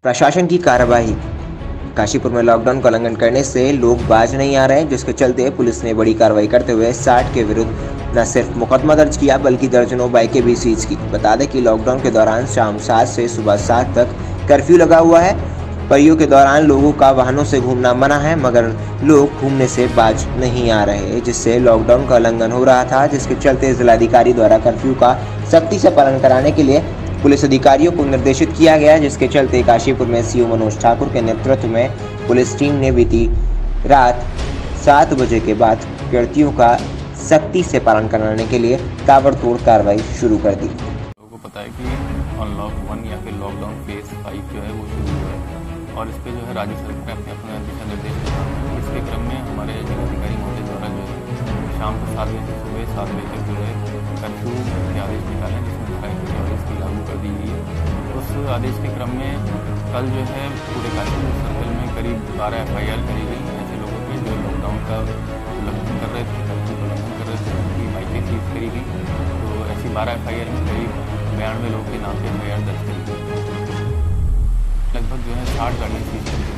प्रशासन की कार्रवाई। काशीपुर में लॉकडाउन का उल्लंघन करने से लोग बाज नहीं आ रहे हैं, जिसके चलते पुलिस ने बड़ी कार्रवाई करते हुए 60 के विरुद्ध न सिर्फ मुकदमा दर्ज किया बल्कि दर्जनों बाइकें भी सीज की। बता दें कि लॉकडाउन के दौरान शाम 7 से सुबह 7 तक कर्फ्यू लगा हुआ है। परियों के दौरान लोगों का वाहनों से घूमना मना है, मगर लोग घूमने से बाज नहीं आ रहे, जिससे लॉकडाउन का उल्लंघन हो रहा था, जिसके चलते जिलाधिकारी द्वारा कर्फ्यू का सख्ती से पालन कराने के लिए पुलिस अधिकारियों को निर्देशित किया गया, जिसके चलते काशीपुर में सीओ मनोज ठाकुर के नेतृत्व में पुलिस टीम ने बीती रात 7 बजे के बाद कर्फ्यू का सख्ती से पालन कराने के लिए ताबड़तोड़ कार्रवाई शुरू कर दी। लोगों को पता है कि अनलॉक 1 या फिर लॉकडाउन फेज 5 जो है वो शुरू हुआ है और इस पर जो है राज्य सरकार ने अपने दिशा निर्देश दिए हैं। इसके क्रम में हमारे जिलाधिकारी महोदय द्वारा जो है शाम को 7 बजे से सुबह 7 बजे तक जो है कर्फ्यू के आदेश निकाले, जिसमें 28 आदेश की लागू कर दी गई है। उस आदेश के क्रम में कल जो है पूरे काशीपुर सर्कल में करीब 12 FIR करी गई ऐसे लोगों के जो लॉकडाउन का उल्लंघन कर रहे थे, कर्फ्यू का उल्लंघन कर रहे थे, उनकी बाइकें सीज करी गई। तो ऐसी 12 FIR में करीब 92 लोगों के नाम पे FIR दर्ज करी गई। लगभग जो है 60 गाड़ियाँ सीज करी गई।